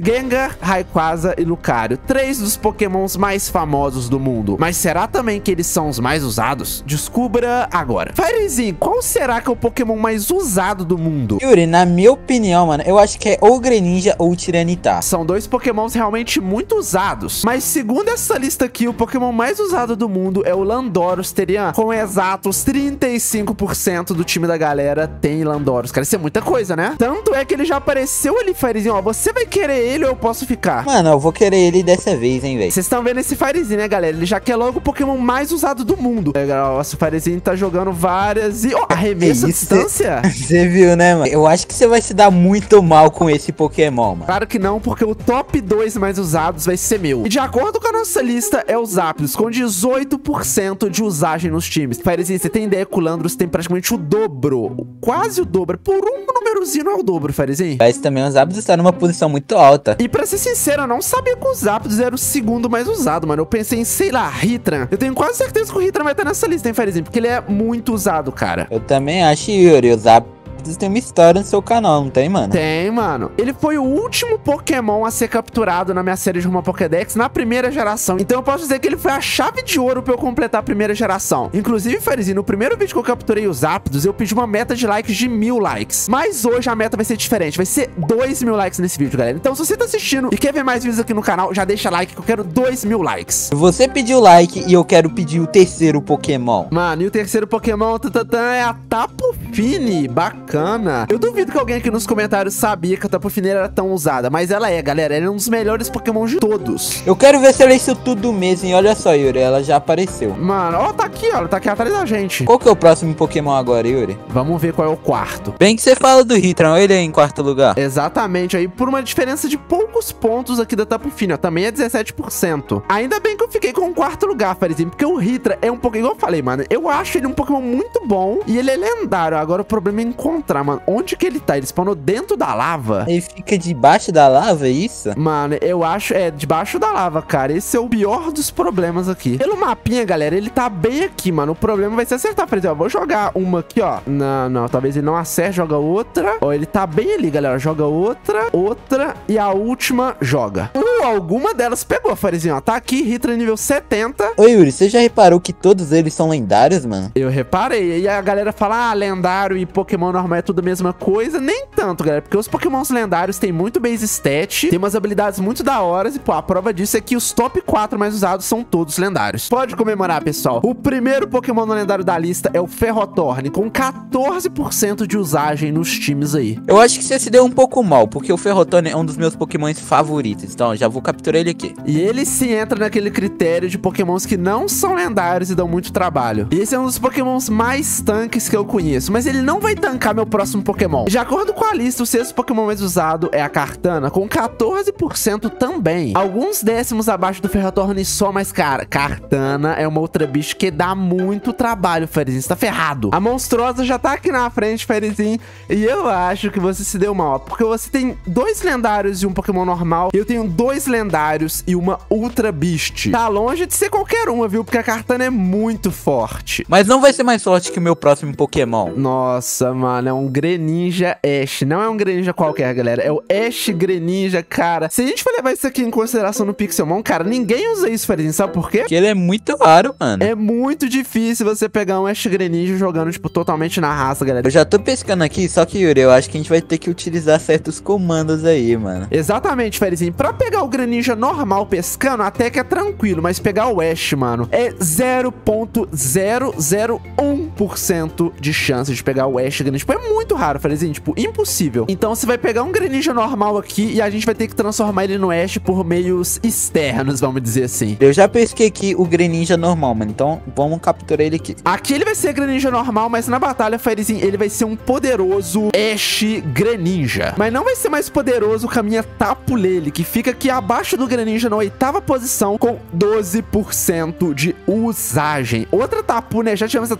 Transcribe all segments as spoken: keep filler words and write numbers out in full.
Gengar, Rayquaza e Lucario. Três dos pokémons mais famosos do mundo. Mas será também que eles são os mais usados? Descubra agora. Firezinho, qual será que é o pokémon mais usado do mundo? Yuri, na minha opinião, mano, eu acho que é ou Greninja ou Tyranitar. São dois pokémons realmente muito usados. Mas segundo essa lista aqui, o pokémon mais usado do mundo é o Landorus, Terian. Com exatos trinta e cinco por cento do time da galera tem Landorus. Cara, isso é muita coisa, né? Tanto é que ele já apareceu ali, Firezinho. Ó, você vai querer ele ou eu posso ficar? Mano, eu vou querer ele dessa vez, hein, velho. Vocês estão vendo esse Firezinho, né, galera? Ele já quer logo o pokémon mais usado do mundo. É, nossa, o Firezinho tá jogando várias e... Ó, oh, arremesso à distância. Você viu, né, mano? Eu acho que você vai se dar muito mal com esse pokémon, mano. Claro que não, porque o top dois mais usados vai ser meu. E de acordo com a nossa lista, é o Zapdos, com dezoito por cento de usagem nos times. Firezinho, você tem ideia que o Landorus tem praticamente o dobro. Quase o dobro. Por um númerozinho não é o dobro, Firezinho. Mas também o Zapdos está numa posição muito alta. E pra ser sincero, eu não sabia que o Zapdos era o segundo mais usado, mano. Eu pensei em, sei lá, Heatran. Eu tenho quase certeza que o Heatran vai estar nessa lista, hein, Firezinho? Porque ele é muito usado, cara. Eu também acho, Yuri, o Zapdos tem uma história no seu canal, não tem, mano? Tem, mano. Ele foi o último Pokémon a ser capturado na minha série de uma Pokédex na primeira geração. Então eu posso dizer que ele foi a chave de ouro pra eu completar a primeira geração. Inclusive, Firezinho, no primeiro vídeo que eu capturei os Zapdos, eu pedi uma meta de likes de mil likes. Mas hoje a meta vai ser diferente. Vai ser dois mil likes nesse vídeo, galera. Então se você tá assistindo e quer ver mais vídeos aqui no canal, já deixa like que eu quero dois mil likes. Você pediu like e eu quero pedir o terceiro Pokémon. Mano, e o terceiro Pokémon tatatã, é a Tapu Fini. Bacana. Eu duvido que alguém aqui nos comentários sabia que a Tapu Fini era tão usada, mas ela é, galera. Ela é um dos melhores Pokémon de todos. Eu quero ver se ela é isso tudo mesmo, hein? Olha só, Yuri, ela já apareceu. Mano, ó, tá aqui, ó. Ela tá aqui atrás da gente. Qual que é o próximo Pokémon agora, Yuri? Vamos ver qual é o quarto. Bem que você fala do Heatran, ele é em quarto lugar. Exatamente, aí por uma diferença de poucos pontos aqui da Tapu Fini, ó. Também é dezessete por cento. Ainda bem que eu fiquei com o quarto lugar, Firezinho, porque o Heatran é um Pokémon, igual eu falei, mano. Eu acho ele um Pokémon muito bom e ele é lendário. Agora o problema é encontrar, mano. Onde que ele tá? Ele spawnou dentro da lava? Ele fica debaixo da lava, é isso? Mano, eu acho, é, debaixo da lava, cara. Esse é o pior dos problemas aqui. Pelo mapinha, galera, ele tá bem aqui, mano. O problema vai ser acertar, por exemplo. Eu vou jogar uma aqui, ó. Não, não, talvez ele não acerte, joga outra. Ó, ele tá bem ali, galera. Joga outra, outra e a última joga. Uh, alguma delas pegou, Firezinho, ó. Tá aqui, Heatran nível setenta. Ô, Yuri, você já reparou que todos eles são lendários, mano? Eu reparei. E a galera fala, ah, lendário e Pokémon normal é tudo a mesma coisa. Nem tanto, galera, porque os Pokémons lendários têm muito base stat, tem umas habilidades muito da hora e, pô, a prova disso é que os top quatro mais usados são todos lendários. Pode comemorar, pessoal. O primeiro Pokémon no lendário da lista é o Ferrothorn, com quatorze por cento de usagem nos times aí. Eu acho que você se deu um pouco mal, porque o Ferrothorn é um dos meus Pokémons favoritos, então já vou capturar ele aqui. E ele se entra naquele critério de Pokémons que não são lendários e dão muito trabalho. E esse é um dos Pokémons mais tanques que eu conheço, mas ele não vai tancar meu próximo Pokémon. De acordo com a lista, o sexto Pokémon mais usado é a Kartana, com quatorze por cento também. Alguns décimos abaixo do Ferrothorn só, mas, cara, Kartana é uma outra bicho que dá muito trabalho, Firezinho. Você tá ferrado. A Monstrosa já tá aqui na frente, Firezinho, e eu acho que você se deu mal, porque você tem dois lendários e um Pokémon normal, e eu tenho dois lendários e uma Ultra Beast. Tá longe de ser qualquer uma, viu? Porque a Kartana é muito forte. Mas não vai ser mais forte que o meu próximo Pokémon. Nossa, mano, é um Greninja Ash. Não é um Greninja qualquer, galera. É o Ash Greninja, cara. Se a gente for levar isso aqui em consideração no Pixelmon, cara, ninguém usa isso, Firezinho. Sabe por quê? Porque ele é muito raro, mano. É muito difícil você pegar um Ash Greninja jogando, tipo, totalmente na raça, galera. Eu já tô pescando aqui, só que, Yuri, eu acho que a gente vai ter que utilizar certos comandos aí, mano. Exatamente, Firezinho. Pra pegar o Greninja normal pescando, até que é tranquilo, mas pegar o Ash, mano, é zero ponto zero zero um por cento de chance de pegar o Ash Greninja. Tipo, é muito raro, Firezinho, tipo, impossível. Então você vai pegar um Greninja normal aqui e a gente vai ter que transformar ele no Ash por meios externos, vamos dizer assim. Eu já pesquei aqui o Greninja normal, mano, então vamos capturar ele aqui. Aqui ele vai ser Greninja normal, mas na batalha, Firezinho, ele vai ser um poderoso Ash Greninja. Mas não vai ser mais poderoso que a minha Tapu Lele, que fica aqui abaixo do Greninja na oitava posição com doze por cento de usagem. Outra Tapu, né? Já tivemos a Tapu Fini,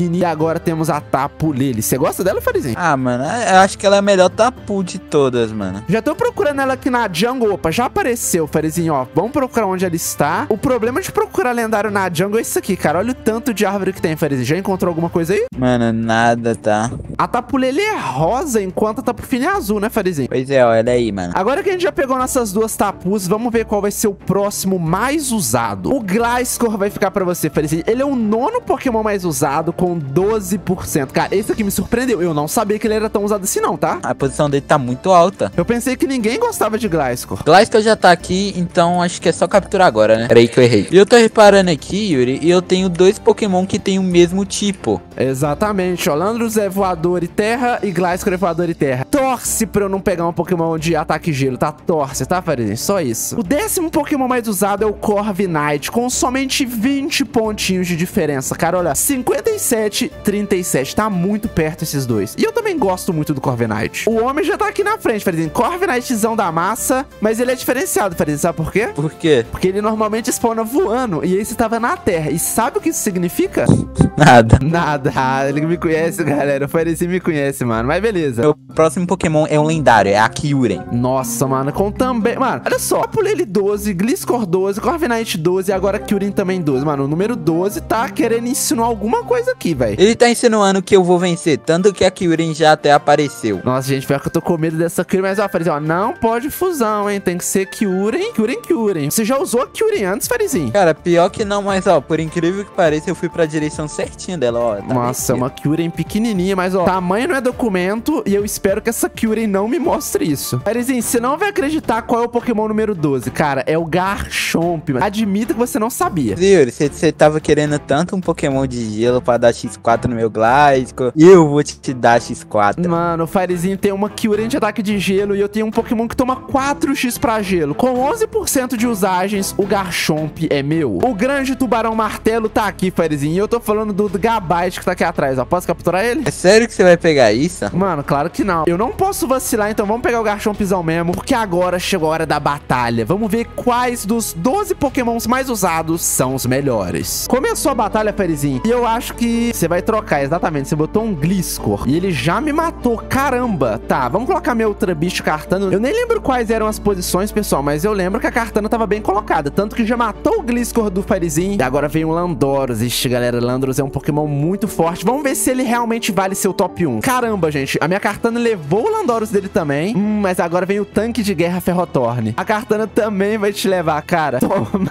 Pidgeotini. E agora temos a Tapu Lele. Você gosta dela, Farizinho? Ah, mano, eu acho que ela é a melhor Tapu de todas, mano. Já tô procurando ela aqui na jungle. Opa, já apareceu, Farizinho, ó. Vamos procurar onde ela está. O problema de procurar lendário na jungle é isso aqui, cara. Olha o tanto de árvore que tem, Farizinho. Já encontrou alguma coisa aí? Mano, nada, tá? A Tapu Lele é rosa, enquanto a Tapu Fini é azul, né, Farizinho? Pois é, olha aí, mano. Agora que a gente já pegou nossas duas Tapus, vamos ver qual vai ser o próximo mais usado. O Gliscor vai ficar pra você, Farizinho. Ele é o nono Pokémon mais usado, com doze por cento. Cara, esse aqui me surpreendeu. Eu não sabia que ele era tão usado assim não, tá? A posição dele tá muito alta. Eu pensei que ninguém gostava de Gliscor. Gliscor já tá aqui, então acho que é só capturar agora, né? Peraí que eu errei. E eu tô reparando aqui, Yuri, e eu tenho dois Pokémon que tem o mesmo tipo. Exatamente, ó. Landorus é voador e terra e Gliscor é voador e terra. Torce pra eu não pegar um Pokémon de ataque e gelo, tá? Torce, tá, Farizinho? Só isso. O décimo Pokémon mais usado é o Corviknight, com somente vinte pontinhos de diferença. Cara, olha, cinquenta e sete, trinta e sete. Tá muito perto esses dois. E eu também gosto muito do Corviknight. O homem já tá aqui na frente, Farizinho. Corviknightzão da massa, mas ele é diferenciado, Farizinho. Sabe por quê? Por quê? Porque ele normalmente spawna voando e esse tava na terra. E sabe o que isso significa? Nada. Nada. Ah, ele me conhece, galera. O Farizinho me conhece, mano. Mas beleza. O próximo Pokémon é um lendário, é a Kyurem. Nossa, mano, com também... Mano, olha só. Tapu Lele doze, Gliscor doze, Corviknight doze e agora Kyurem também doze. Mano, o número doze tá querendo insinuar alguma coisa aqui, velho. Ele tá insinuando que eu vou vencer, tanto que a Kyurem já até apareceu. Nossa, gente, pior que eu tô com medo dessa Kyurem. Mas, ó, Farizinho, ó, não pode fusão, hein? Tem que ser Kyurem, Kyurem, Kyurem. Você já usou a Kyurem antes, Farizinho? Cara, pior que não, mas, ó, por incrível que pareça, eu fui pra direção certinha dela, ó. Tá. Nossa, é uma Kyurem pequenininha, mas, ó, tamanho não é documento e eu espero que essa Kyurem não me mostre isso. Farizinho, você não vai acreditar qual é o Pokémon número doze, cara. É o Garchomp. Admita que você não sabia. Yuri, você tava querendo tanto um Pokémon de gelo pra dar xis quatro no meu Gliscor, eu vou te dar xis quatro. Mano, o Farizinho tem uma Kyurem de ataque de gelo e eu tenho um Pokémon que toma quatro xis pra gelo. Com onze por cento de usagens, o Garchomp é meu. O grande tubarão martelo tá aqui, Farizinho. E eu tô falando do Gabite que tá aqui atrás, ó. Posso capturar ele? É sério que você vai pegar isso? Mano, claro que não. Eu não posso vacilar, então vamos pegar o Garchompzão mesmo, porque agora chegou a hora da batalha. Vamos ver quais dos doze Pokémons mais usados são os melhores. Começou a batalha, Farizinho, e eu acho que você vai trocar, exatamente. Você botou um Gliscor e ele já me matou. Caramba. Tá, vamos colocar meu Ultra Bicho Kartana. Eu nem lembro quais eram as posições, pessoal, mas eu lembro que a Kartana tava bem colocada, tanto que já matou o Gliscor do Farizinho. E agora vem o Landorus. Ixi, galera, Landorus é um Pokémon muito forte. Vamos ver se ele realmente vale seu top um. Caramba, gente, a minha Kartana levou o Landorus dele também. Hum, mas agora vem o tanque de guerra Ferrothorn. A Kartana também vai te levar, cara. Toma.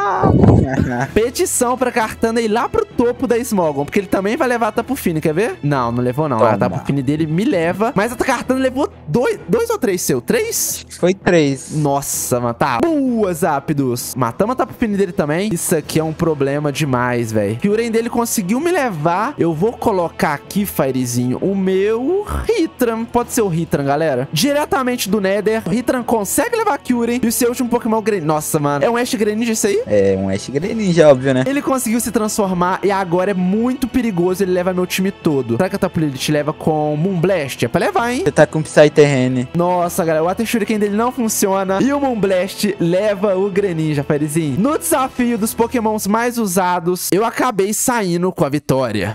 Petição pra Kartana ir lá pro topo da Smogon, porque ele também vai levar a Tapu Fini, quer ver? Não, não levou não. Toma. A Tapu Fini dele me leva, mas a Kartana levou dois, dois ou três seu? Três? Foi três. Nossa, mano, tá. Boa, Zapdos. Matamos a Tapu Fini dele também. Isso aqui é um problema demais, velho. Que o Kyurem dele conseguiu me levar. Eu vou colocar aqui, Farizinho, o meu Hitran. Pode ser o Hitran, galera. Diretamente do Nether. O Hitran consegue levar a Kyurem. E o seu último Pokémon Greninja. Nossa, mano. É um Ash Greninja isso aí? É um Ash Greninja, óbvio, né? Ele conseguiu se transformar e agora é muito perigoso. Ele leva meu time todo. Será que a Tapu Lele te leva com Moonblast? É pra levar, hein? Você tá com Psy-Terrene. Nossa, galera. O Water Shuriken dele não funciona. E o Moonblast leva o Greninja, Farizinho. No desafio dos Pokémons mais usados, eu acabei saindo com a vitória.